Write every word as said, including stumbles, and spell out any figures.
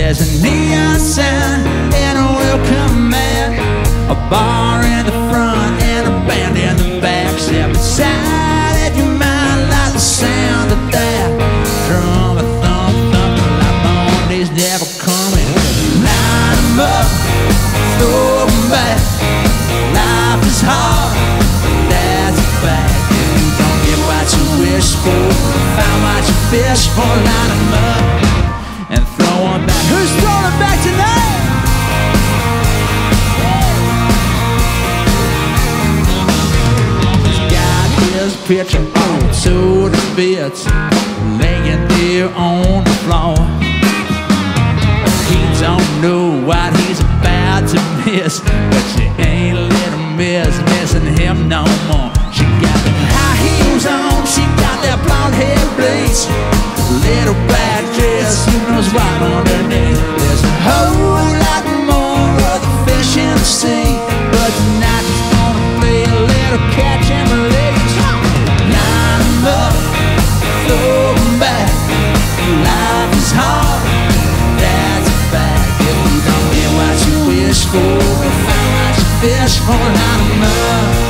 There's a neon sign and a welcome mat, a bar in the front and a band in the back. Step inside and you might like the sound of that drum, a thump, thumping like Monday's never coming. Line 'em up, throw 'em back. Life is hard, that's a fact. If you don't get what you wish for, find what you fish for. Line 'em up and throw 'em back. Who's throwing 'em back tonight? This guy is pitching on to the bits, laying there on the floor. He don't know what he's about to miss, but she ain't let him miss, missing him no more. She got the high heels on, she got that blonde hair bleach, little black dress, who knows what underneath. There's a whole lot more of the fish in the sea, but tonight she's gonna play a little catch and release. Line 'em up, throw 'em back. Life is hard, that's a fact. If you don't get what you wish for, find what you fish for. Line 'em up.